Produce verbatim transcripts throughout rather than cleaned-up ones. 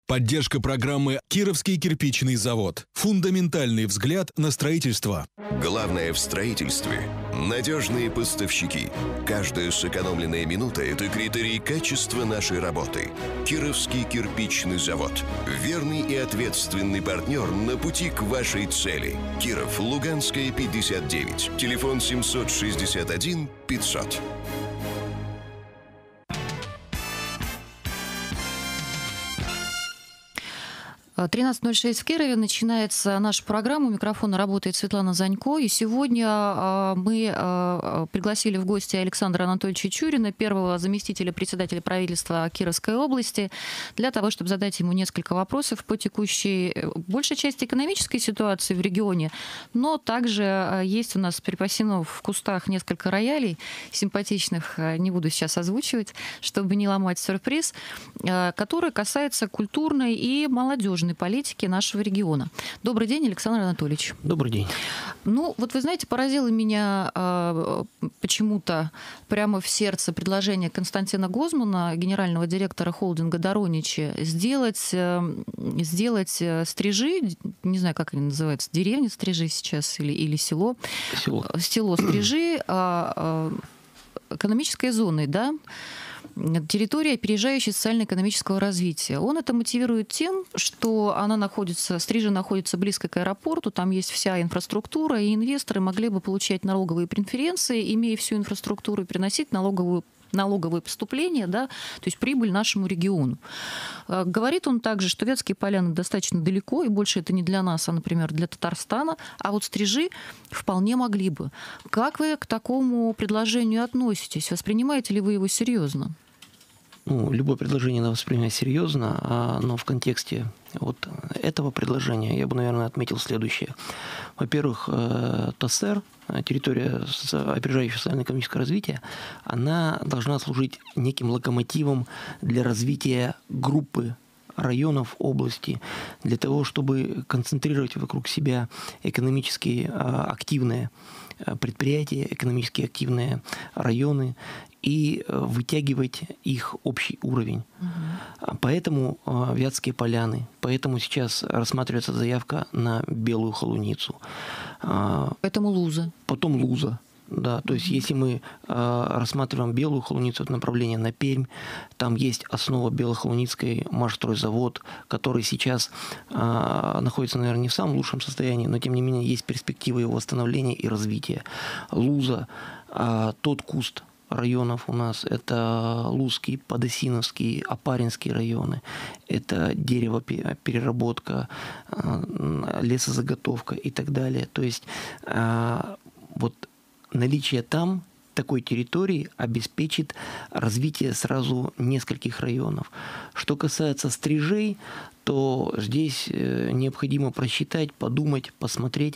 Поддержка программы «Кировский кирпичный завод». Фундаментальный взгляд на строительство. Главное в строительстве – надежные поставщики. Каждая сэкономленная минута – это критерий качества нашей работы. Кировский кирпичный завод. Верный и ответственный партнер на пути к вашей цели. Киров, Луганская, пятьдесят девять. Телефон семьсот шестьдесят один пятьсот. тринадцать ноль шесть в Кирове начинается наша программа. У микрофона работает Светлана Занько. И сегодня мы пригласили в гости Александра Анатольевича Чурина, первого заместителя председателя правительства Кировской области, для того, чтобы задать ему несколько вопросов по текущей, большей части экономической ситуации в регионе. Но также есть у нас припасено в кустах несколько роялей симпатичных, не буду сейчас озвучивать, чтобы не ломать сюрприз, которые касаются культурной и молодежной политики нашего региона. Добрый день, Александр Анатольевич. Добрый день. Ну, вот вы знаете, поразило меня э, почему-то прямо в сердце предложение Константина Гозмана, генерального директора холдинга «Дороничи», сделать, э, сделать Стрижи, не знаю, как они называются, деревня Стрижи сейчас или, или село, село, село Стрижи, э, э, экономической зоной, да, территория опережающей социально-экономического развития. Он это мотивирует тем, что она находится, Стрижи находится близко к аэропорту, там есть вся инфраструктура, и инвесторы могли бы получать налоговые преференции, имея всю инфраструктуру, и приносить налоговую налоговые поступления, да, то есть прибыль нашему региону. Говорит он также, что Вятские Поляны достаточно далеко, и больше это не для нас, а, например, для Татарстана, а вот Стрижи вполне могли бы. Как вы к такому предложению относитесь? Воспринимаете ли вы его серьезно? Ну, любое предложение надо воспринимать серьезно, но в контексте вот этого предложения я бы, наверное, отметил следующее. Во-первых, ТАСЭР, территория опережающего социально-экономического развития, она должна служить неким локомотивом для развития группы районов области, для того, чтобы концентрировать вокруг себя экономически активные предприятия, экономически активные районы и вытягивать их общий уровень. Угу. Поэтому Вятские Поляны, поэтому сейчас рассматривается заявка на Белую Холуницу. Поэтому Луза. Потом Луза. Да, то есть, если мы э, рассматриваем Белую Холуницу, это направление на Пермь, там есть основа Белохолуницкой машстройзавод, который сейчас э, находится, наверное, не в самом лучшем состоянии, но, тем не менее, есть перспективы его восстановления и развития. Луза, э, тот куст районов у нас, это Лузский, Подосиновский, Опаринский районы, это деревопереработка, э, лесозаготовка и так далее. То есть, э, вот наличие там такой территории обеспечит развитие сразу нескольких районов. Что касается Стрижей, то здесь необходимо просчитать, подумать, посмотреть,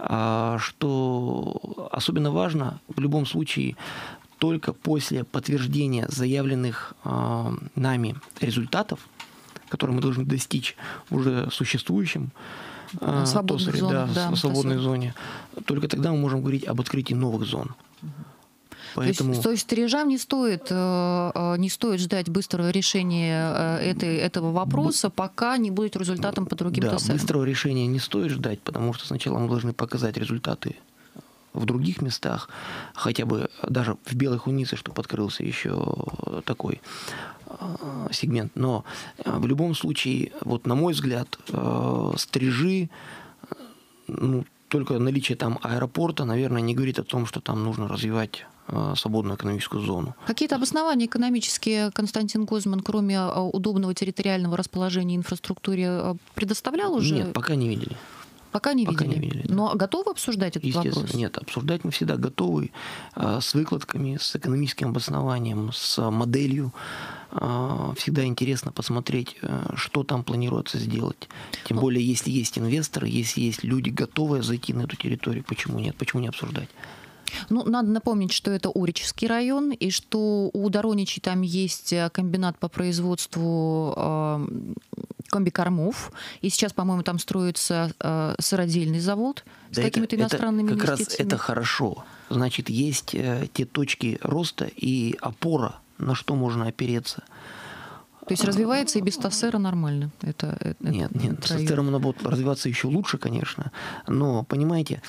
что особенно важно в любом случае только после подтверждения заявленных нами результатов, которые мы должны достичь в уже существующем свободных зон, да, да, в свободной зоне, только тогда мы можем говорить об открытии новых зон. Поэтому... То есть, то есть Стрижам не стоит, не стоит ждать быстрого решения этой, этого вопроса, пока не будет результатом по другим да, ТСЭ. Быстрого решения не стоит ждать, потому что сначала мы должны показать результаты в других местах, хотя бы даже в Белой Холунице, чтобы открылся еще такой сегмент. Но в любом случае, вот на мой взгляд, Стрижи, ну, только наличие там аэропорта, наверное, не говорит о том, что там нужно развивать свободную экономическую зону. Какие-то обоснования экономические Константин Гозман, кроме удобного территориального расположения инфраструктуры, предоставлял уже? Нет, пока не видели. Пока не Пока видели. Не видели да. Но готовы обсуждать этот вопрос? Нет, обсуждать мы всегда готовы с выкладками, с экономическим обоснованием, с моделью. Всегда интересно посмотреть, что там планируется сделать. Тем ну, более, если есть инвесторы, если есть люди, готовые зайти на эту территорию, почему нет? Почему не обсуждать? Ну, надо напомнить, что это Урический район, и что у Дороничей там есть комбинат по производству э, комбикормов, и сейчас, по-моему, там строится э, сыродельный завод да с какими-то иностранными это, как инвестициями. Как раз это хорошо. Значит, есть э, те точки роста и опора, на что можно опереться. То есть развивается и без ТОСЭРа нормально? Это, это, нет, нет, с ТОСЭРом надо будет развиваться еще лучше, конечно. Но, понимаете,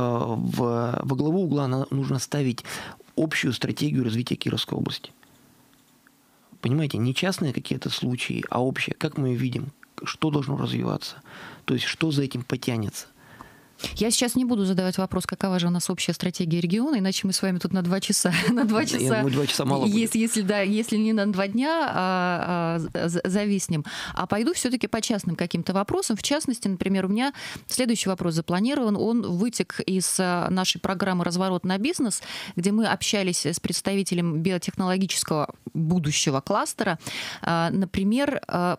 в, во главу угла нужно ставить общую стратегию развития Кировской области. Понимаете, не частные какие-то случаи, а общие. Как мы ее видим, что должно развиваться, то есть что за этим потянется. Я сейчас не буду задавать вопрос, какова же у нас общая стратегия региона, иначе мы с вами тут на два часа. На два часа. Я думаю, два часа мало будет. Если, если, да, если не на два дня, а, а, зависнем. А пойду все-таки по частным каким-то вопросам. В частности, например, у меня следующий вопрос запланирован. Он вытек из нашей программы «Разворот на бизнес», где мы общались с представителем биотехнологического будущего кластера. Например,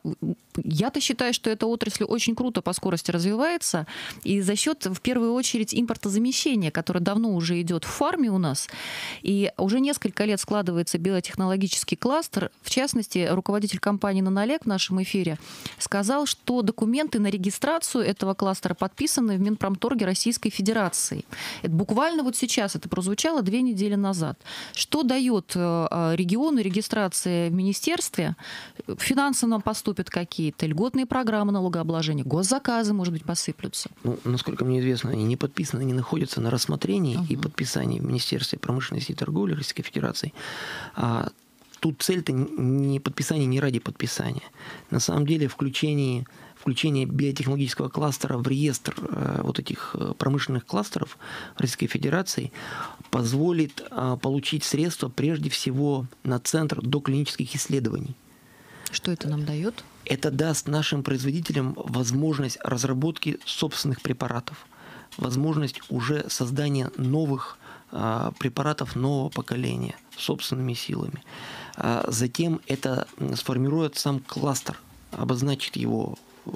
я-то считаю, что эта отрасль очень круто по скорости развивается, и за счет, в первую очередь, импортозамещения, которое давно уже идет в фарме у нас, и уже несколько лет складывается биотехнологический кластер. В частности, руководитель компании «Нанолек» в нашем эфире сказал, что документы на регистрацию этого кластера подписаны в Минпромторге Российской Федерации. Это буквально вот сейчас, это прозвучало две недели назад. Что дает региону регистрация в министерстве? Финансы нам поступят какие? Какие-то льготные программы налогообложения, госзаказы, может быть, посыплются. Ну, насколько мне известно, они не подписаны, они находятся на рассмотрении uh-huh. и подписании в Министерстве промышленности и торговли Российской Федерации. А тут цель-то не подписание не ради подписания. На самом деле включение, включение биотехнологического кластера в реестр э, вот этих промышленных кластеров Российской Федерации позволит э, получить средства прежде всего на Центр доклинических исследований. Что это нам дает? Это даст нашим производителям возможность разработки собственных препаратов, возможность уже создания новых а, препаратов нового поколения собственными силами. А затем это сформирует сам кластер, обозначит его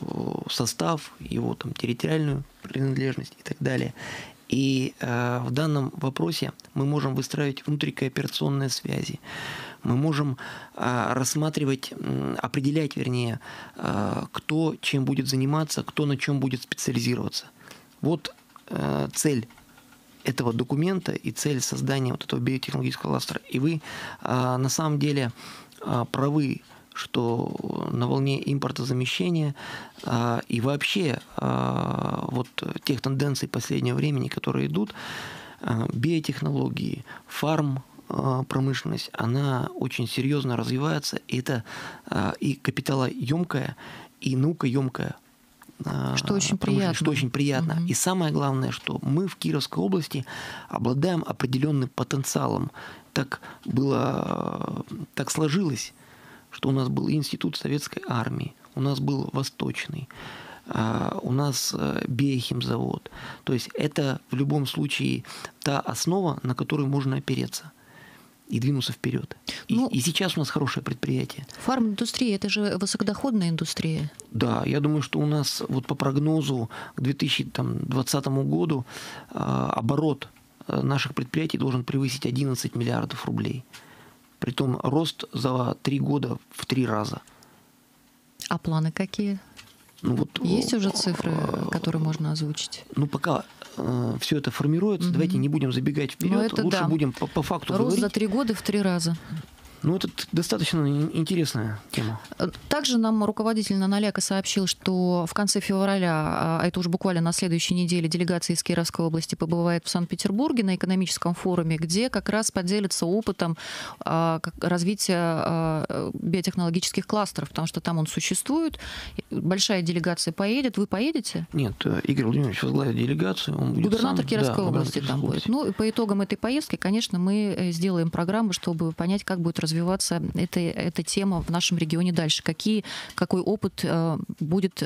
состав, его там, территориальную принадлежность и так далее. И э, в данном вопросе мы можем выстраивать внутрикооперационные связи. Мы можем э, рассматривать, э, определять, вернее, э, кто чем будет заниматься, кто на чем будет специализироваться. Вот э, цель этого документа и цель создания вот этого биотехнологического кластера. И вы э, на самом деле э, правы, что на волне импортозамещения а, и вообще а, вот тех тенденций последнего времени, которые идут, а, биотехнологии, фарм а, промышленность, она очень серьезно развивается. И это а, и капиталоемкая, и наукоемкая. Что очень приятно. Что очень приятно. Угу. И самое главное, что мы в Кировской области обладаем определенным потенциалом. Так было, так сложилось, что у нас был институт советской армии, у нас был Восточный, у нас биохимзавод. То есть это в любом случае та основа, на которую можно опереться и двинуться вперед. Ну, и, и сейчас у нас хорошее предприятие. Фарминдустрия – это же высокодоходная индустрия. Да, я думаю, что у нас вот по прогнозу к две тысячи двадцатому году оборот наших предприятий должен превысить одиннадцать миллиардов рублей. Притом рост за три года в три раза. А планы какие? Ну, вот, есть уже цифры, которые можно озвучить? Ну, пока э, все это формируется, угу. давайте не будем забегать вперед, лучше да. будем по, по факту рост говорить. За три года в три раза. Ну, это достаточно интересная тема. Также нам руководитель Нанолека сообщил, что в конце февраля, а это уже буквально на следующей неделе, делегация из Кировской области побывает в Санкт-Петербурге на экономическом форуме, где как раз поделится опытом а, развития а, биотехнологических кластеров, потому что там он существует. Большая делегация поедет. Вы поедете? Нет, Игорь Владимирович возглавит делегацию. Он будет губернатор сам, Кировской да, области губернатор там будет. Ну, и по итогам этой поездки, конечно, мы сделаем программу, чтобы понять, как будет развиваться развиваться эта, эта тема в нашем регионе дальше, какие, какой опыт э, будет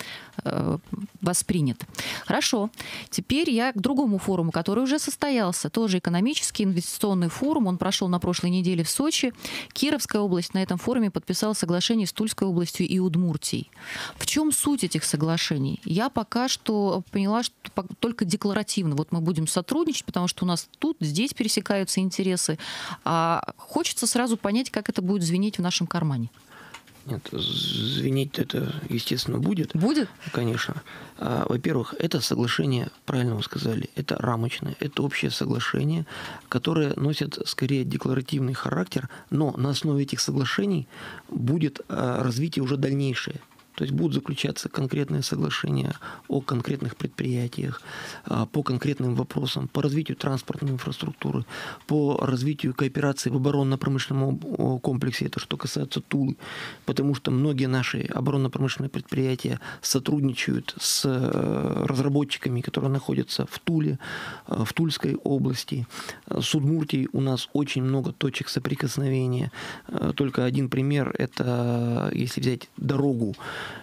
э, воспринят. Хорошо. Теперь я к другому форуму, который уже состоялся, тоже экономический инвестиционный форум, он прошел на прошлой неделе в Сочи. Кировская область на этом форуме подписала соглашение с Тульской областью и Удмуртией. В чем суть этих соглашений? Я пока что поняла, что только декларативно. Вот мы будем сотрудничать, потому что у нас тут, здесь пересекаются интересы. А хочется сразу понять, как это будет звенеть в нашем кармане. Нет, звенеть это, естественно, будет. Будет? Конечно. Во-первых, это соглашение, правильно вы сказали, это рамочное, это общее соглашение, которое носит скорее декларативный характер, но на основе этих соглашений будет развитие уже дальнейшее. То есть будут заключаться конкретные соглашения о конкретных предприятиях, по конкретным вопросам, по развитию транспортной инфраструктуры, по развитию кооперации в оборонно-промышленном комплексе, это что касается Тулы, потому что многие наши оборонно-промышленные предприятия сотрудничают с разработчиками, которые находятся в Туле, в Тульской области. С Удмуртией у нас очень много точек соприкосновения. Только один пример – это, если взять дорогу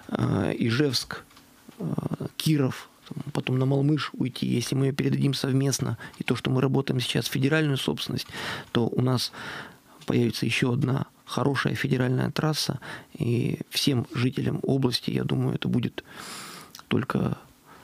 Ижевск, Киров, потом на Малмыж уйти. Если мы ее передадим совместно, и то, что мы работаем сейчас в федеральную собственность, то у нас появится еще одна хорошая федеральная трасса, и всем жителям области, я думаю, это будет только...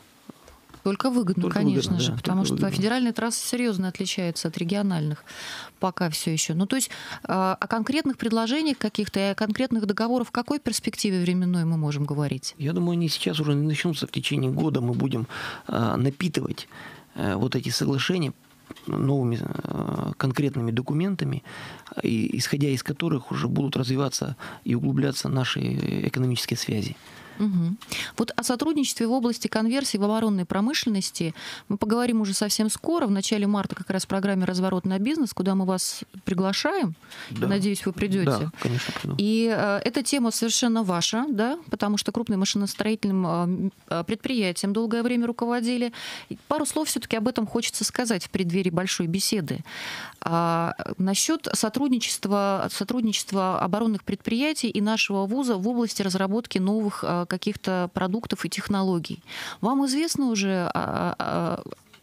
Только выгодно, Только конечно выгодно, же, да, потому что выгодно. федеральные трассы серьезно отличаются от региональных пока все еще. Ну, то есть о конкретных предложениях каких-то и о конкретных договорах в какой перспективе временной мы можем говорить? Я думаю, они сейчас уже начнутся в течение года. Мы будем напитывать вот эти соглашения новыми конкретными документами, исходя из которых уже будут развиваться и углубляться наши экономические связи. Угу. Вот о сотрудничестве в области конверсии в оборонной промышленности мы поговорим уже совсем скоро. В начале марта как раз в программе «Разворот на бизнес», куда мы вас приглашаем. Да. Надеюсь, вы придете. Да, конечно, приду. И э, эта тема совершенно ваша, да, потому что крупным машиностроительным э, предприятием долгое время руководили. И пару слов все-таки об этом хочется сказать в преддверии большой беседы. А, насчет сотрудничества, сотрудничества оборонных предприятий и нашего вуза в области разработки новых э, каких-то продуктов и технологий. Вам известно уже о, о,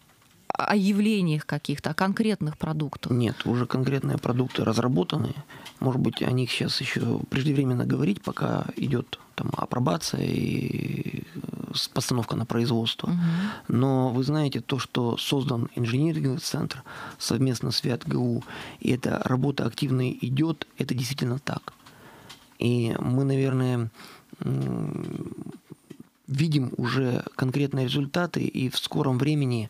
о явлениях каких-то, о конкретных продуктах? Нет, уже конкретные продукты разработаны. Может быть, о них сейчас еще преждевременно говорить, пока идет там апробация и постановка на производство. Угу. Но вы знаете, то, что создан инженерный центр совместно с ВятГУ, и эта работа активно идет, это действительно так. И мы, наверное, видим уже конкретные результаты, и в скором времени,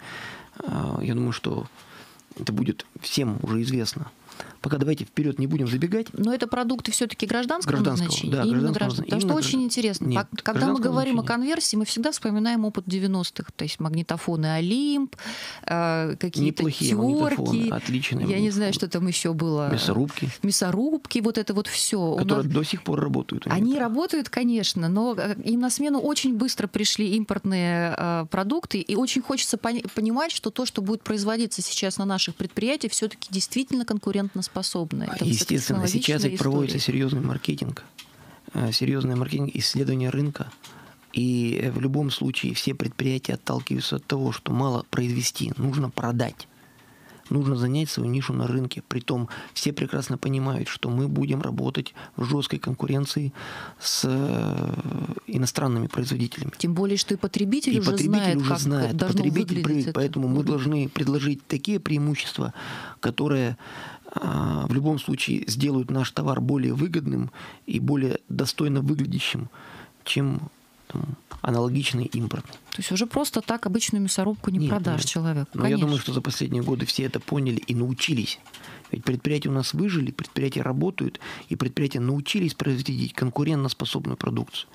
я думаю, что это будет всем уже известно. Пока давайте вперед не будем забегать. Но это продукты все-таки гражданского, гражданского назначения? Да, именно гражданского, граждан... Потому именно что граждан... очень интересно. Нет, Когда мы говорим значения. о конверсии, мы всегда вспоминаем опыт девяностых. То есть магнитофоны «Олимп», э, какие-то терки. Отличные. Я не знаю, что там еще было. Мясорубки. Мясорубки, вот это вот все. Которые нас... до сих пор работают. Они работают, конечно, но им на смену очень быстро пришли импортные э, продукты, и очень хочется пон- понимать, что то, что будет производиться сейчас на наших предприятиях, все-таки действительно конкурентоспособное. Это естественно, сейчас ведь проводится серьезный маркетинг, серьезный маркетинг, исследование рынка. И в любом случае все предприятия отталкиваются от того, что мало произвести, нужно продать. Нужно занять свою нишу на рынке. Притом все прекрасно понимают, что мы будем работать в жесткой конкуренции с иностранными производителями. Тем более, что и потребитель и уже потребитель знает, уже как знает. должно Потребитель выглядеть. Поэтому мы должны предложить такие преимущества, которые в любом случае сделают наш товар более выгодным и более достойно выглядящим, чем там, аналогичный импортный. То есть уже просто так обычную мясорубку не нет, продашь нет. человеку. Но Конечно. я думаю, что за последние годы все это поняли и научились. Ведь предприятия у нас выжили, предприятия работают, и предприятия научились производить конкурентоспособную продукцию.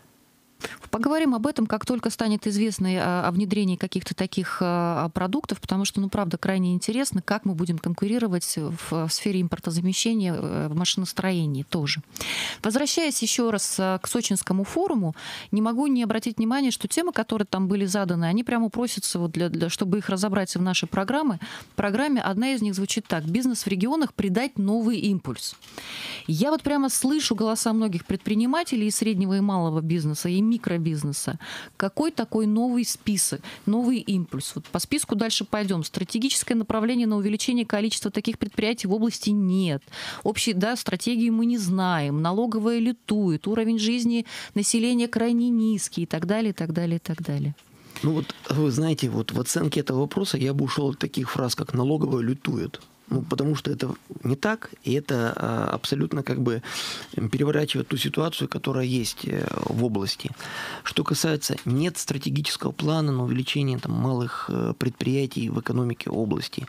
Поговорим об этом, как только станет известно о внедрении каких-то таких продуктов, потому что, ну, правда, крайне интересно, как мы будем конкурировать в сфере импортозамещения в машиностроении тоже. Возвращаясь еще раз к Сочинскому форуму, не могу не обратить внимание, что темы, которые там были заданы, они прямо просятся, вот для, для, чтобы их разобрать в нашей программе. В программе одна из них звучит так: «Бизнес в регионах придать новый импульс». Я вот прямо слышу голоса многих предпринимателей и среднего и малого бизнеса, и микробизнеса. Какой такой новый список, новый импульс? Вот по списку дальше пойдем. Стратегическое направление на увеличение количества таких предприятий в области нет. Общей, да, стратегии мы не знаем. Налоговая лютует. Уровень жизни населения крайне низкий и так далее, и так далее, и так далее. Ну вот, вы знаете, вот в оценке этого вопроса я бы ушел от таких фраз, как «налоговая лютует». Ну, потому что это не так, и это а, абсолютно как бы переворачивает ту ситуацию, которая есть в области. Что касается, нет стратегического плана на увеличение там, малых предприятий в экономике области.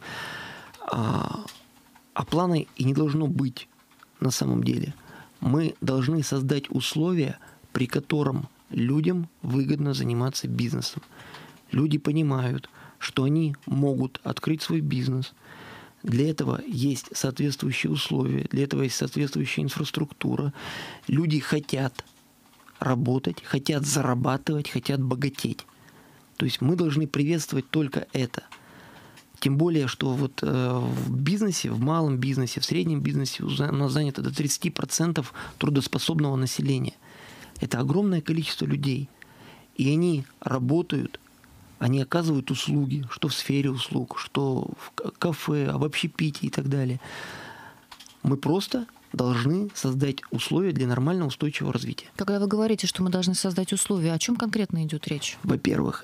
А, а плана и не должно быть на самом деле. Мы должны создать условия, при котором людям выгодно заниматься бизнесом. Люди понимают, что они могут открыть свой бизнес. Для этого есть соответствующие условия, для этого есть соответствующая инфраструктура. Люди хотят работать, хотят зарабатывать, хотят богатеть. То есть мы должны приветствовать только это. Тем более, что вот э, в бизнесе, в малом бизнесе, в среднем бизнесе у нас занято до тридцати процентов трудоспособного населения. Это огромное количество людей. И они работают, они оказывают услуги, что в сфере услуг, что в кафе, в общепитии и так далее. Мы просто должны создать условия для нормального устойчивого развития. Когда вы говорите, что мы должны создать условия, о чем конкретно идет речь? Во-первых,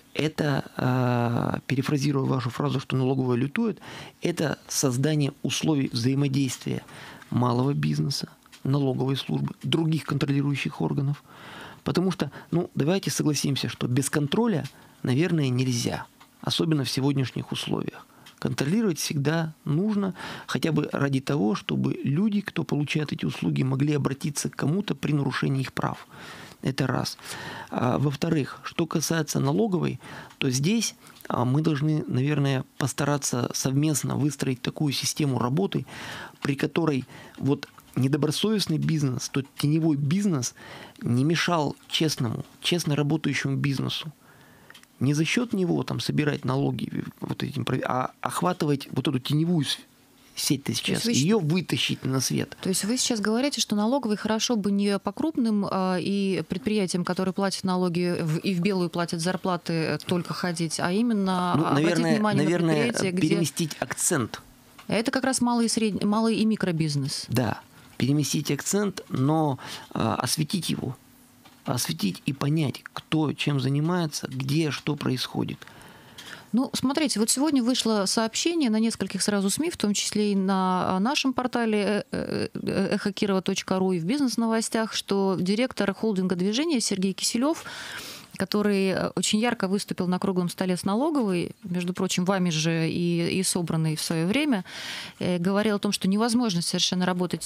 это, перефразируя вашу фразу, что налоговая лютует, это создание условий взаимодействия малого бизнеса, налоговой службы, других контролирующих органов. Потому что, ну, давайте согласимся, что без контроля, наверное, нельзя, особенно в сегодняшних условиях. Контролировать всегда нужно, хотя бы ради того, чтобы люди, кто получает эти услуги, могли обратиться к кому-то при нарушении их прав. Это раз. А, во-вторых, что касается налоговой, то здесь а, мы должны, наверное, постараться совместно выстроить такую систему работы, при которой вот недобросовестный бизнес, тот теневой бизнес не мешал честному, честно работающему бизнесу. Не за счет него там собирать налоги, вот этим, а охватывать вот эту теневую сеть-то сейчас, вы... ее вытащить на свет. То есть вы сейчас говорите, что налоговые хорошо бы не по крупным а, и предприятиям, которые платят налоги в, и в белую платят зарплаты, только ходить, а именно ну, обратить наверное, внимание наверное, на предприятия, где... переместить акцент. Это как раз малый и, средний, малый и микробизнес. Да, переместить акцент, но а, осветить его. Осветить и понять, кто чем занимается, где, что происходит. Ну, смотрите, вот сегодня вышло сообщение на нескольких сразу СМИ, в том числе и на нашем портале эхо кирова точка ру и в бизнес-новостях, что директор холдинга «Движение» Сергей Киселев, который очень ярко выступил на круглом столе с налоговой, между прочим, вами же и, и собранный в свое время, говорил о том, что невозможно совершенно работать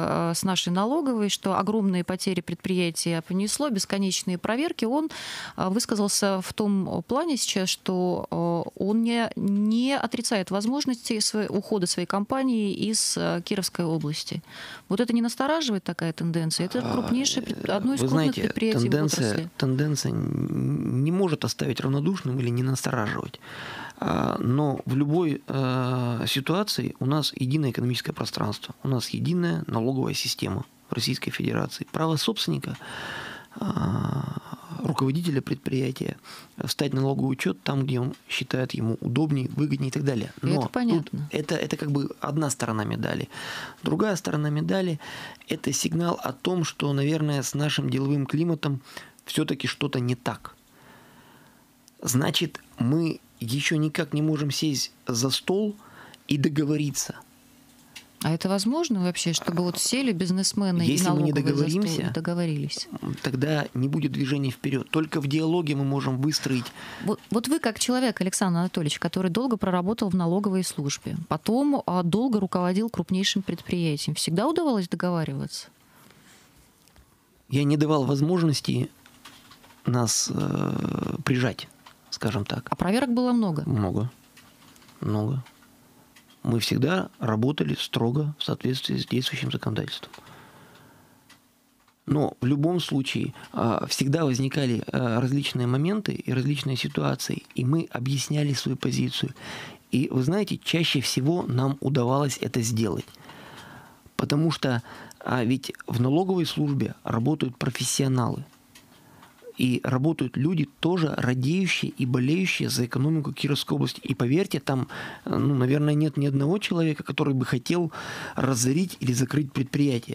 с нашей налоговой, что огромные потери предприятия понесло, бесконечные проверки. Он высказался в том плане сейчас, что он не, не отрицает возможности своей, ухода своей компании из Кировской области. Вот это не настораживает такая тенденция? Это крупнейшее, одно из Вы крупных знаете, предприятий тенденция, в отрасли. Тенденция не может оставить равнодушным или не настораживать. Но в любой ситуации у нас единое экономическое пространство, у нас единая налоговая система в Российской Федерации. Право собственника, руководителя предприятия встать на налоговый учет там, где он считает ему удобнее, выгоднее и так далее. Но это понятно. Это, это как бы одна сторона медали. Другая сторона медали – это сигнал о том, что, наверное, с нашим деловым климатом все-таки что-то не так. Значит, мы еще никак не можем сесть за стол и договориться. А это возможно вообще, чтобы вот сели бизнесмены Если и налоговые мы не за стол договоримся, и договорились? Тогда не будет движения вперед. Только в диалоге мы можем выстроить. Вот, вот вы как человек, Александр Анатольевич, который долго проработал в налоговой службе, потом а, долго руководил крупнейшим предприятием, всегда удавалось договариваться? Я не давал возможности нас э, прижать, скажем так. А проверок было много? Много. Много. Мы всегда работали строго в соответствии с действующим законодательством. Но в любом случае э, всегда возникали э, различные моменты и различные ситуации, и мы объясняли свою позицию. И вы знаете, чаще всего нам удавалось это сделать. Потому что а ведь в налоговой службе работают профессионалы. И работают люди, тоже радеющие и болеющие за экономику Кировской области. И поверьте, там, ну, наверное, нет ни одного человека, который бы хотел разорить или закрыть предприятие.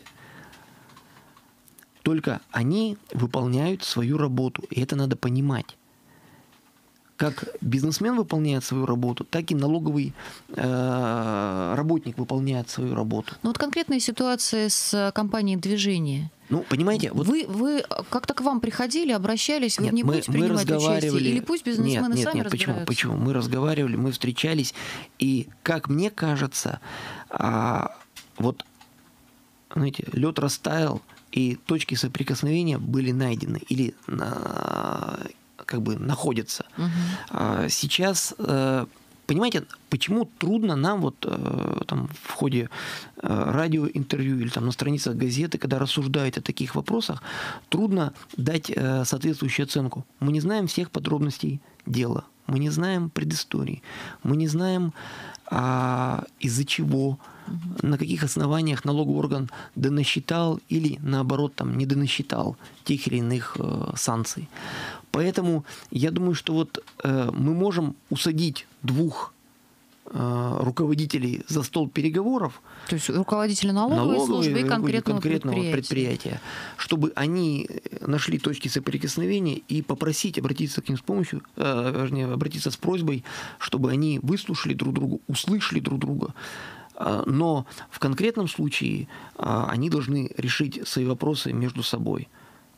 Только они выполняют свою работу. И это надо понимать. как бизнесмен выполняет свою работу, так и налоговый э, работник выполняет свою работу. Ну вот конкретная ситуация с компанией «Движение». Ну, понимаете, вот... Вы, вы как-то к вам приходили, обращались, вы нет, не мы, будете мы принимать участие? Или пусть бизнесмены нет, нет, сами нет, разбираются? Почему? Почему? Мы разговаривали, мы встречались, и, как мне кажется, а, вот, знаете, лед растаял, и точки соприкосновения были найдены или на, как бы находятся. Угу. А, сейчас... Понимаете, почему трудно нам вот э, там, в ходе э, радиоинтервью или там, на страницах газеты, когда рассуждают о таких вопросах, трудно дать э, соответствующую оценку. Мы не знаем всех подробностей дела, мы не знаем предыстории, мы не знаем, а, из-за чего, угу. на каких основаниях налоговый орган донасчитал или, наоборот, там, не донасчитал тех или иных э, санкций. Поэтому я думаю, что вот э, мы можем усадить двух э, руководителей за стол переговоров. То есть руководителя налоговой, налоговой службы и конкретного, конкретного предприятия. предприятия, чтобы они нашли точки соприкосновения и попросить обратиться к ним с помощью, э, вернее, обратиться с просьбой, чтобы они выслушали друг друга, услышали друг друга. Но в конкретном случае э, они должны решить свои вопросы между собой.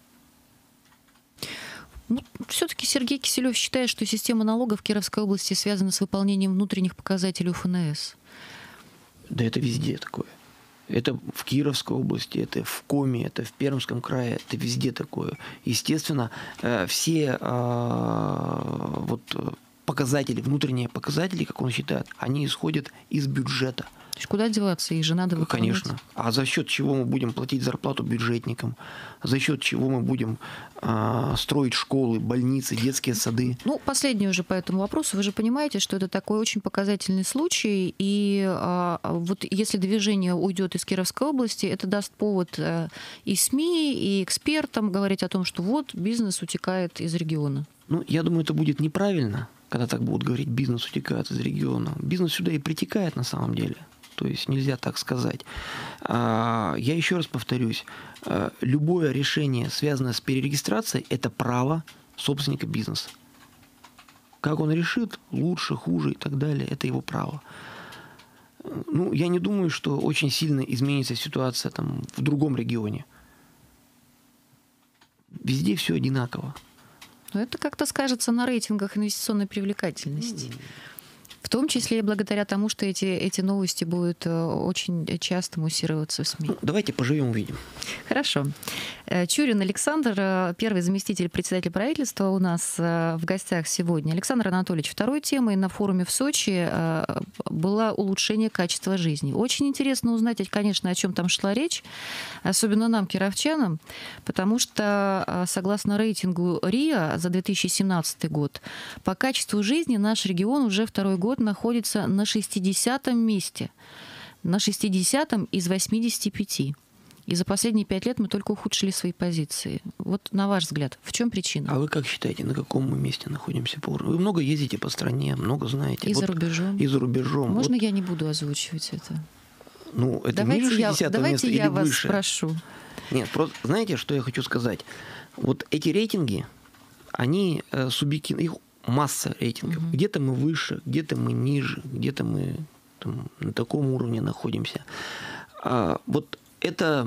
Ну, все-таки Сергей Киселев считает, что система налогов в Кировской области связана с выполнением внутренних показателей ФНС. Да это везде такое. Это в Кировской области, это в Коми, это в Пермском крае, это везде такое. Естественно, все вот показатели, внутренние показатели, как он считает, они исходят из бюджета. То есть куда деваться? Их же надо выполнять. Конечно. А за счет чего мы будем платить зарплату бюджетникам? За счет чего мы будем а, строить школы, больницы, детские сады? Ну, последний уже по этому вопросу. Вы же понимаете, что это такой очень показательный случай. И а, вот если движение уйдет из Кировской области, это даст повод а, и СМИ, и экспертам говорить о том, что вот бизнес утекает из региона. Ну, я думаю, это будет неправильно, когда так будут говорить, бизнес утекает из региона. Бизнес сюда и притекает на самом деле. То есть нельзя так сказать. Я еще раз повторюсь, любое решение, связанное с перерегистрацией, это право собственника бизнеса. Как он решит, лучше, хуже и так далее, это его право. Ну, я не думаю, что очень сильно изменится ситуация там, в другом регионе. Везде все одинаково. Но это как-то скажется на рейтингах инвестиционной привлекательности. В том числе и благодаря тому, что эти, эти новости будут очень часто муссироваться в СМИ. Ну, давайте поживем, увидим. Хорошо. Чурин Александр, первый заместитель председателя правительства, у нас в гостях сегодня. Александр Анатольевич, второй темой на форуме в Сочи было улучшение качества жизни. Очень интересно узнать, конечно, о чем там шла речь, особенно нам, кировчанам, потому что, согласно рейтингу РИА за две тысячи семнадцатый год, по качеству жизни наш регион уже второй год находится на шестидесятом месте. На шестидесятом из восьмидесяти пяти. И за последние пять лет мы только ухудшили свои позиции. Вот на ваш взгляд, в чем причина? А вы как считаете, на каком мы месте находимся по уровню? Вы много ездите по стране, много знаете. И вот, за рубежом. И за рубежом. Можно вот. Я не буду озвучивать это? Ну, это давайте ниже шестидесятого я, места давайте или я вас выше? спрошу. Нет, просто знаете, что я хочу сказать? Вот эти рейтинги, они э, субъективны, их масса рейтингов. Угу. Где-то мы выше, где-то мы ниже, где-то мы там, на таком уровне находимся. А, вот это...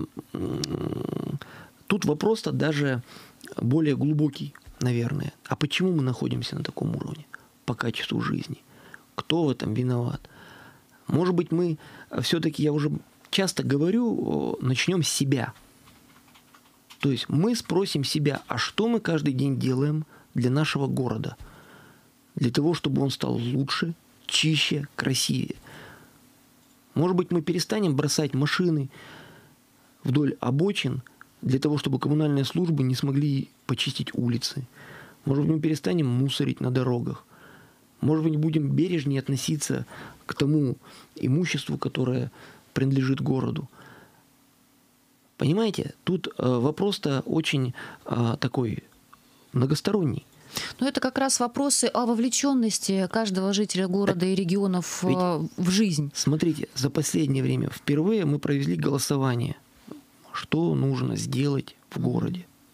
Тут вопрос-то даже более глубокий, наверное. А почему мы находимся на таком уровне по качеству жизни? Кто в этом виноват? Может быть, мы все-таки, я уже часто говорю, начнем с себя. То есть мы спросим себя, а что мы каждый день делаем для нашего города? Для того, чтобы он стал лучше, чище, красивее. Может быть, мы перестанем бросать машины вдоль обочин для того, чтобы коммунальные службы не смогли почистить улицы. Может быть, мы перестанем мусорить на дорогах. Может быть, будем бережнее относиться к тому имуществу, которое принадлежит городу. Понимаете, тут вопрос-то очень такой многосторонний. Но это как раз вопросы о вовлеченности каждого жителя города и регионов Ведь, в жизнь. Смотрите, за последнее время впервые мы провели голосование, что нужно сделать в городе. Да?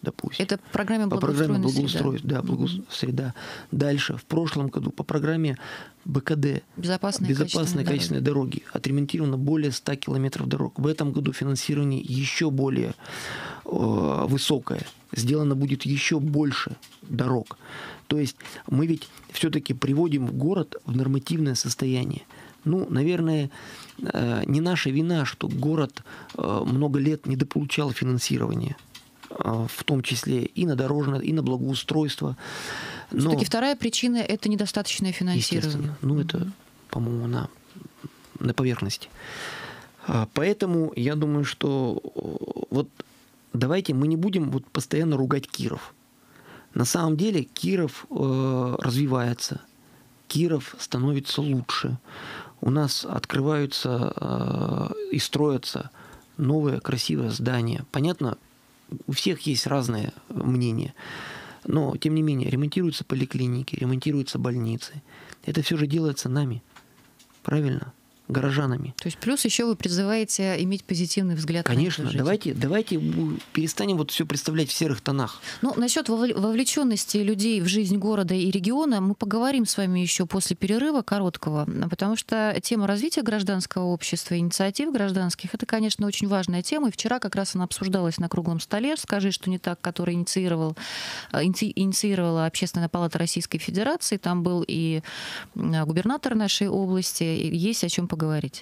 допустим. Это по программе по программе благоустройства, да, благоустройства, среда. Дальше, в прошлом году по программе бэ ка дэ, безопасные, безопасные качественные дороги. дороги, отремонтировано более ста километров дорог. В этом году финансирование еще более э, высокое. Сделано будет еще больше дорог. То есть мы ведь все-таки приводим город в нормативное состояние. Ну, наверное, э, не наша вина, что город э, много лет недополучал финансирование, э, в том числе и на дорожное, и на благоустройство. Но все-таки вторая причина – это недостаточное финансирование. Ну, это, по-моему, на, на поверхности. Поэтому я думаю, что вот давайте мы не будем вот постоянно ругать Киров. На самом деле Киров э, развивается, Киров становится лучше. У нас открываются э, и строятся новые красивые здания. Понятно, у всех есть разные мнения. Но, тем не менее, ремонтируются поликлиники, ремонтируются больницы. Это все же делается нами. Правильно? Горожанами. То есть плюс еще вы призываете иметь позитивный взгляд Конечно, на эту жизнь. давайте, давайте перестанем вот все представлять в серых тонах. Ну, насчет вовлеченности людей в жизнь города и региона мы поговорим с вами еще после перерыва короткого, потому что тема развития гражданского общества, инициатив гражданских, это, конечно, очень важная тема. И вчера как раз она обсуждалась на круглом столе «Скажи, что не так», который инициировал, инициировала Общественная палата Российской Федерации. Там был и губернатор нашей области, и есть о чем поговорить. Говорить.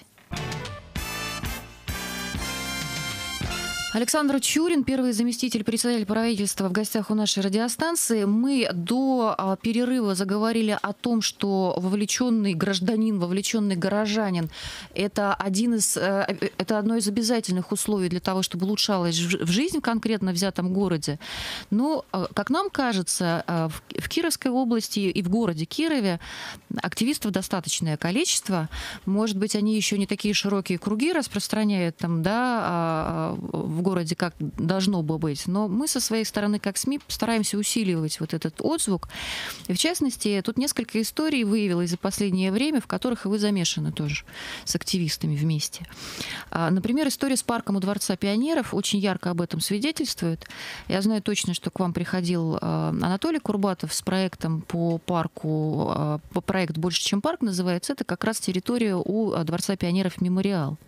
Александр Чурин, первый заместитель председателя правительства, в гостях у нашей радиостанции. Мы до перерыва заговорили о том, что вовлеченный гражданин, вовлеченный горожанин – это, один из, это одно из обязательных условий для того, чтобы улучшалась жизнь в конкретно взятом городе. Но, как нам кажется, в Кировской области и в городе Кирове активистов достаточное количество. Может быть, они еще не такие широкие круги распространяют там, да, в городе, как должно бы быть. Но мы со своей стороны, как СМИ, стараемся усиливать вот этот отзвук. И в частности, тут несколько историй выявилось за последнее время, в которых и вы замешаны тоже с активистами вместе. Например, история с парком у Дворца пионеров очень ярко об этом свидетельствует. Я знаю точно, что к вам приходил Анатолий Курбатов с проектом по парку, по проект «Больше, чем парк» называется. Это как раз территория у Дворца пионеров «Мемориал»,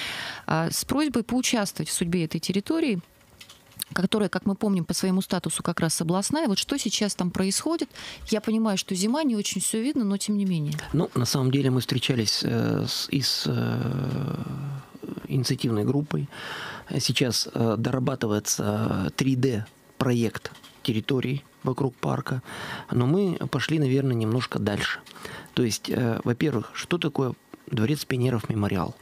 с просьбой поучаствовать в судьбе этой территории, которая, как мы помним, по своему статусу как раз областная. Вот что сейчас там происходит? Я понимаю, что зима, не очень все видно, но тем не менее. Ну, на самом деле мы встречались э, с, и с э, инициативной группой. Сейчас э, дорабатывается три дэ проект территорий вокруг парка, но мы пошли, наверное, немножко дальше. То есть, э, во-первых, что такое Дворец пионеров «Мемориал»?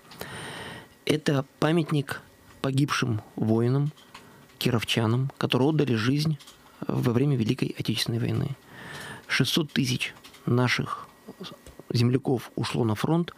Это памятник погибшим воинам, кировчанам, которые отдали жизнь во время Великой Отечественной войны. шестьсот тысяч наших земляков ушло на фронт,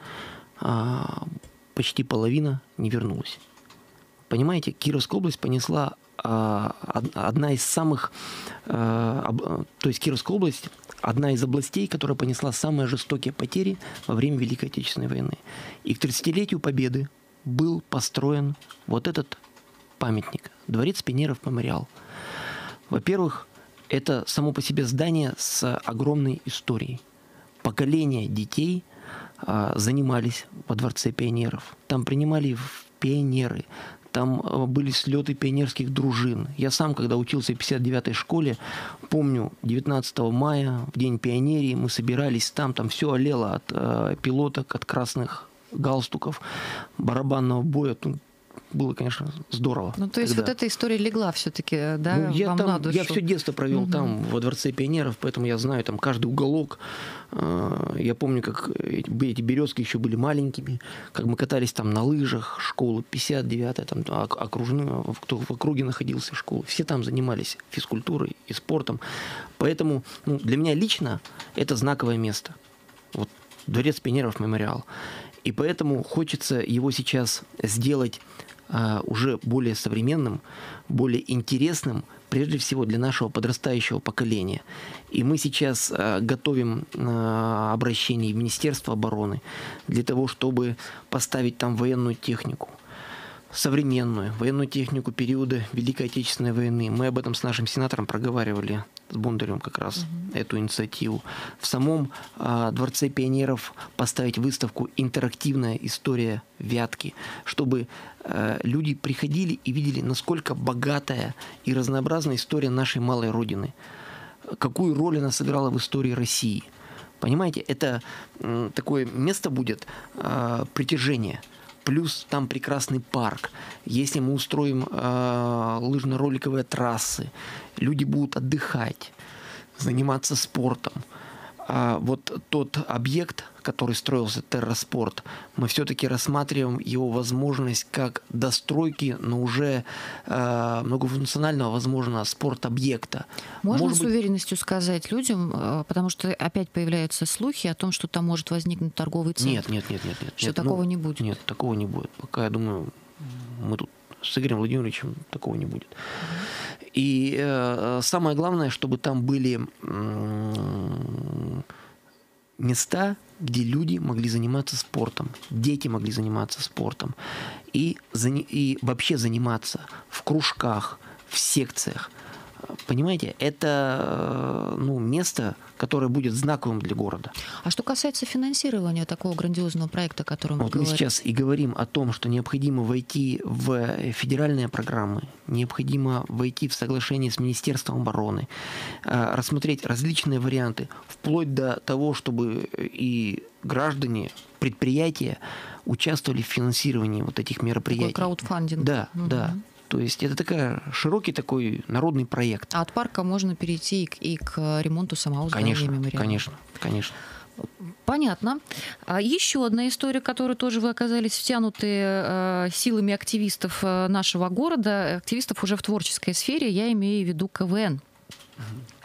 а почти половина не вернулась. Понимаете, Кировская область понесла а, одна из самых... А, об, то есть Кировская область одна из областей, которая понесла самые жестокие потери во время Великой Отечественной войны. И к тридцатилетию Победы был построен вот этот памятник. Дворец пионеров «Мемориал». Во-первых, это само по себе здание с огромной историей. Поколения детей а, занимались во Дворце пионеров. Там принимали в пионеры. Там а, были слеты пионерских дружин. Я сам, когда учился в пятьдесят девятой школе, помню, девятнадцатого мая, в День пионерии, мы собирались там, там все олело от а, пилоток, от красных галстуков, барабанного боя. Было, конечно, здорово. Ну, то есть тогда. Вот эта история легла все-таки, да, ну, я вам там, на душу? Я все детство провел угу. там, во Дворце пионеров, поэтому я знаю там каждый уголок. Я помню, как эти березки еще были маленькими, как мы катались там на лыжах, школы пятьдесят девятая, там окружную, кто в округе находился школы. Все там занимались физкультурой и спортом. Поэтому ну, для меня лично это знаковое место. Вот Дворец пионеров «Мемориал». И поэтому хочется его сейчас сделать а, уже более современным, более интересным, прежде всего для нашего подрастающего поколения. И мы сейчас а, готовим а, обращение в Министерство обороны для того, чтобы поставить там военную технику. современную военную технику периода Великой Отечественной войны. Мы об этом с нашим сенатором проговаривали, с Бондарем как раз, угу. эту инициативу. В самом а, Дворце пионеров поставить выставку «Интерактивная история Вятки», чтобы а, люди приходили и видели, насколько богатая и разнообразная история нашей малой Родины. Какую роль она сыграла в истории России. Понимаете, это м, такое место будет а, притяжения. Плюс там прекрасный парк. Если мы устроим э, лыжно-роликовые трассы, люди будут отдыхать, заниматься спортом. А вот тот объект, который строился, Терраспорт, мы все-таки рассматриваем его возможность как достройки, но уже э, многофункционального, возможно, спорт-объекта. Можно Может с быть... уверенностью сказать людям, потому что опять появляются слухи о том, что там может возникнуть торговый центр. Нет, нет, нет, нет, нет. Что нет, такого ну, не будет? Нет, такого не будет. Пока, я думаю, мы тут с Игорем Владимировичем такого не будет. И э, самое главное, чтобы там были э, места, где люди могли заниматься спортом, дети могли заниматься спортом и, и вообще заниматься в кружках, в секциях. Понимаете, это ну, место, которое будет знаковым для города. А что касается финансирования такого грандиозного проекта, о котором вы вот говорите? Мы сейчас и говорим о том, что необходимо войти в федеральные программы, необходимо войти в соглашение с Министерством обороны, рассмотреть различные варианты, вплоть до того, чтобы и граждане, предприятия участвовали в финансировании вот этих мероприятий. Такой краудфандинг. Да, угу. да. То есть это такой широкий такой народный проект. А от парка можно перейти и к, и к ремонту самого здания мемориала. Конечно, конечно. Понятно. А еще одна история, в которой тоже вы оказались втянуты э, силами активистов э, нашего города, активистов уже в творческой сфере, я имею в виду КВН. Угу.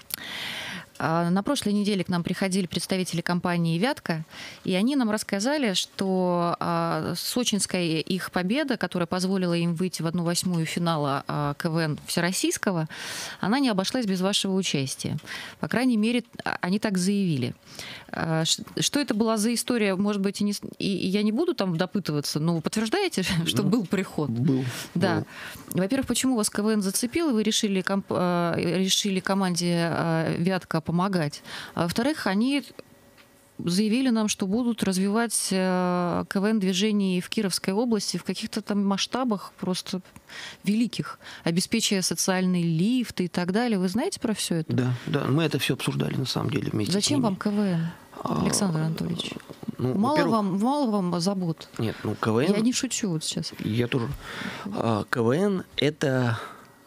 На прошлой неделе к нам приходили представители компании «Вятка», и они нам рассказали, что сочинская их победа, которая позволила им выйти в одну восьмую финала КВН всероссийского, она не обошлась без вашего участия. По крайней мере, они так заявили. Что это была за история, может быть, и, не, и я не буду там допытываться, но вы подтверждаете, что ну, был приход? Был. Да. Был. Во-первых, почему вас КВН зацепил, и вы решили, комп, решили команде «Вятка» помогать? А во-вторых, они заявили нам, что будут развивать КВН-движение в Кировской области в каких-то там масштабах просто великих, обеспечивая социальные лифты и так далее. Вы знаете про все это? Да, да, мы это все обсуждали на самом деле вместе. Зачем вам КВН, Александр Анатольевич? Ну, мало, вам, мало вам забот? Нет, ну КВН... Я не шучу вот сейчас. Я тоже. КВН – это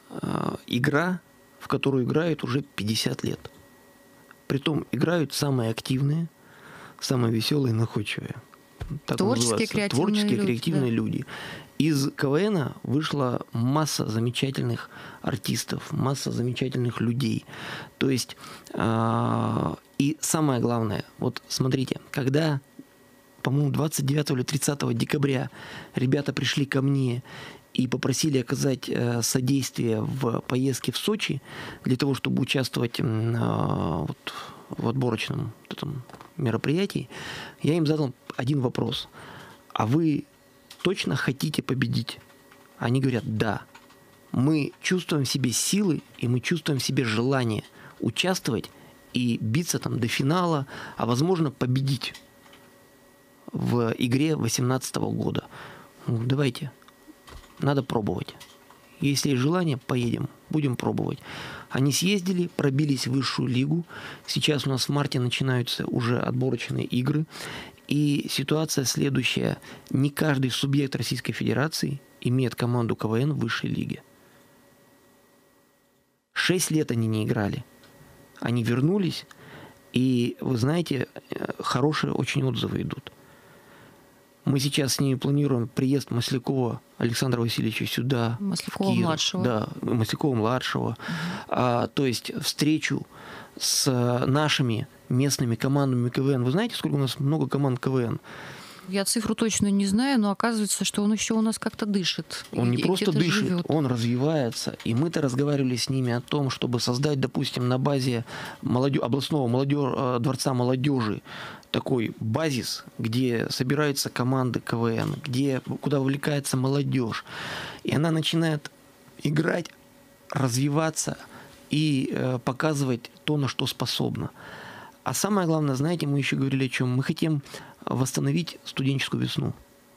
игра, в которую играют уже пятьдесят лет. Притом играют самые активные, самые веселые и находчивые. Так Творческие, креативные Творческие, люди. креативные да. люди. Из КВН вышла масса замечательных артистов, масса замечательных людей. То есть, э, и самое главное, вот смотрите, когда, по-моему, двадцать девятого или тридцатого декабря ребята пришли ко мне и попросили оказать э, содействие в поездке в Сочи для того, чтобы участвовать э, вот, в отборочном этом мероприятии, я им задал один вопрос. А вы точно хотите победить? Они говорят, да. Мы чувствуем в себе силы, и мы чувствуем в себе желание участвовать и биться там до финала, а возможно победить в игре восемнадцатого года. Ну, давайте. Надо пробовать. Если есть желание, поедем, будем пробовать. Они съездили, пробились в высшую лигу. Сейчас у нас в марте начинаются уже отборочные игры. И ситуация следующая. Не каждый субъект Российской Федерации имеет команду КВН в высшей лиге. Шесть лет они не играли. Они вернулись, и, вы знаете, хорошие очень отзывы идут. Мы сейчас с ними планируем приезд Маслякова Александра Васильевича сюда. Маслякова-младшего. Да, Маслякова-младшего. Угу. А, то есть встречу с нашими местными командами КВН. Вы знаете, сколько у нас много команд КВН? Я цифру точно не знаю, но оказывается, что он еще у нас как-то дышит. Он и, не просто дышит, живет. Он развивается. И мы-то разговаривали с ними о том, чтобы создать, допустим, на базе молодё... областного молодё... дворца молодежи такой базис, где собираются команды КВН, где, куда вовлекается молодежь. И она начинает играть, развиваться и э, показывать то, на что способна. А самое главное, знаете, мы еще говорили о чем? Мы хотим восстановить студенческую весну.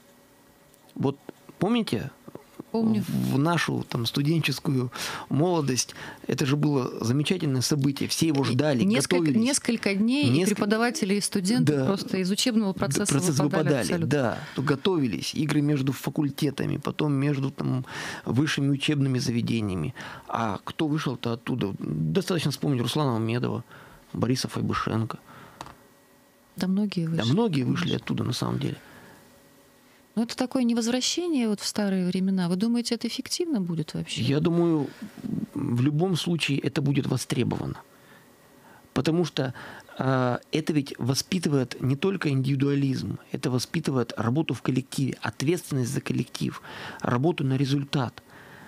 Вот помните? Помню. В нашу там, студенческую молодость это же было замечательное событие. Все его ждали, несколько, готовились. Несколько дней Несколько... и преподаватели, и студенты да, просто из учебного процесса процесс выпадали, выпадали. абсолютно. Да, то готовились. Игры между факультетами, потом между там, высшими учебными заведениями. А кто вышел-то оттуда? Достаточно вспомнить Руслана Мамедова, Бориса Файбышенко. Да многие вышли. Да многие вышли оттуда на самом деле. Но это такое невозвращение вот в старые времена. Вы думаете, это эффективно будет вообще? Я думаю, в любом случае это будет востребовано. Потому что э, это ведь воспитывает не только индивидуализм, это воспитывает работу в коллективе, ответственность за коллектив, работу на результат.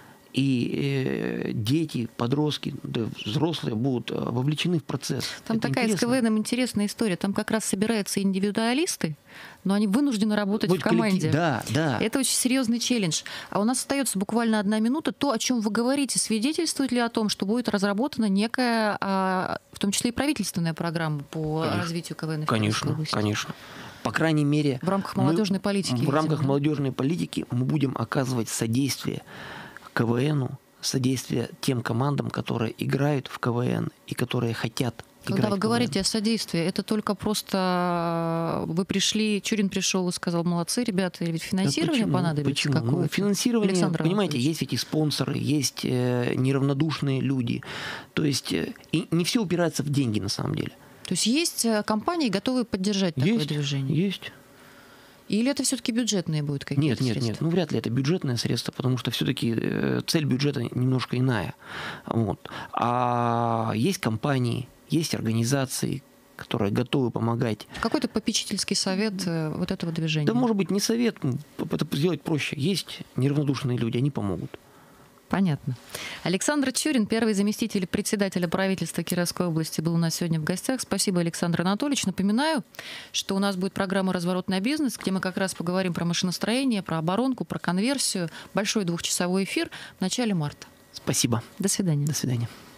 И э, дети, подростки, да, взрослые будут вовлечены в процесс. Там это такая интересно. с КВНом интересная история. Там как раз собираются индивидуалисты, но они вынуждены работать Будет в команде. коллектив. Да, да. Это очень серьезный челлендж. А у нас остается буквально одна минута. То, о чем вы говорите, свидетельствует ли о том, что будет разработана некая, в том числе и правительственная программа по Конечно. развитию КВН? Конечно, конечно. По крайней мере, в рамках молодежной мы, политики. В видимо, рамках да? молодежной политики мы будем оказывать содействие КВНу, содействие тем командам, которые играют в КВН и которые хотят Когда играть вы в говорите КВН. о содействии, это только просто вы пришли, Чурин пришел и сказал: молодцы, ребята, или ведь финансирование Да понадобится почему? какое-то? Ну, финансирование, Александр понимаете, Анатольевич. есть ведь и спонсоры, есть э, неравнодушные люди. То есть э, и не все упирается в деньги на самом деле. То есть есть э, компании, готовые поддержать такое Есть, движение? есть. Или это все-таки бюджетные будут какие-то Нет, нет, средства? нет. Ну, вряд ли это бюджетное средство, потому что все-таки э, цель бюджета немножко иная. Вот. А есть компании, есть организации, которые готовы помогать. Какой-то попечительский совет э, вот этого движения? Да, может быть, не совет, это сделать проще. Есть неравнодушные люди, они помогут. Понятно. Александр Чурин, первый заместитель председателя правительства Кировской области, был у нас сегодня в гостях. Спасибо, Александр Анатольевич. Напоминаю, что у нас будет программа «Разворот на бизнес», где мы как раз поговорим про машиностроение, про оборонку, про конверсию. Большой двухчасовой эфир в начале марта. Спасибо. До свидания. До свидания.